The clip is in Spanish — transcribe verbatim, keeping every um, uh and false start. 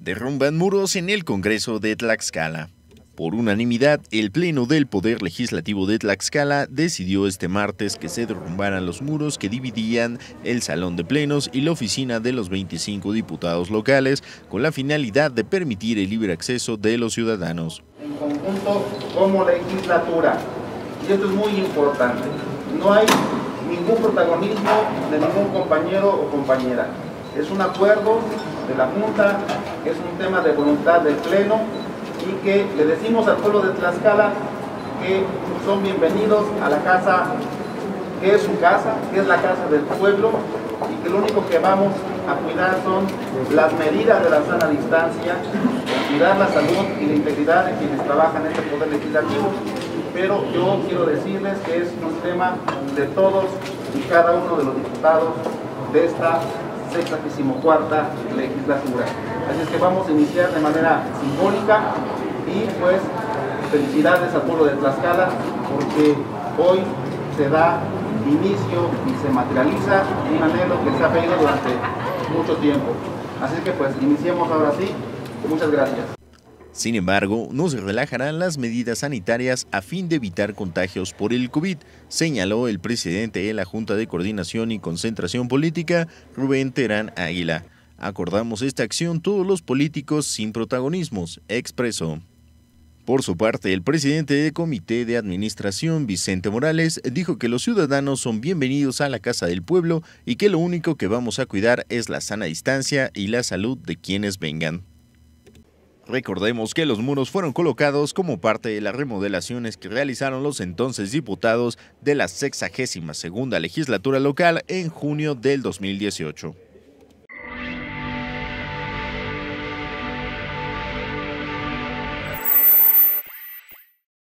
Derrumban muros en el Congreso de Tlaxcala. Por unanimidad, el Pleno del Poder Legislativo de Tlaxcala decidió este martes que se derrumbaran los muros que dividían el Salón de Plenos y la oficina de los veinticinco diputados locales, con la finalidad de permitir el libre acceso de los ciudadanos. En conjunto como legislatura, y esto es muy importante, no hay ningún protagonismo de ningún compañero o compañera. Es un acuerdo de la Junta, es un tema de voluntad del Pleno y que le decimos al pueblo de Tlaxcala que son bienvenidos a la casa, que es su casa, que es la casa del pueblo y que lo único que vamos a cuidar son las medidas de la sana distancia, cuidar la salud y la integridad de quienes trabajan en este Poder Legislativo, pero yo quiero decirles que es un tema de todos y cada uno de los diputados de esta sexagésima cuarta legislatura. Así es que vamos a iniciar de manera simbólica y pues felicidades al pueblo de Tlaxcala porque hoy se da inicio y se materializa un anhelo que se ha pedido durante mucho tiempo. Así que pues iniciemos ahora sí. Muchas gracias. Sin embargo, no se relajarán las medidas sanitarias a fin de evitar contagios por el COVID, señaló el presidente de la Junta de Coordinación y Concentración Política, Rubén Terán Águila. Acordamos esta acción todos los políticos sin protagonismos, expresó. Por su parte, el presidente del Comité de Administración, Vicente Morales, dijo que los ciudadanos son bienvenidos a la Casa del Pueblo y que lo único que vamos a cuidar es la sana distancia y la salud de quienes vengan. Recordemos que los muros fueron colocados como parte de las remodelaciones que realizaron los entonces diputados de la sexagésima segunda legislatura local en junio del dos mil dieciocho.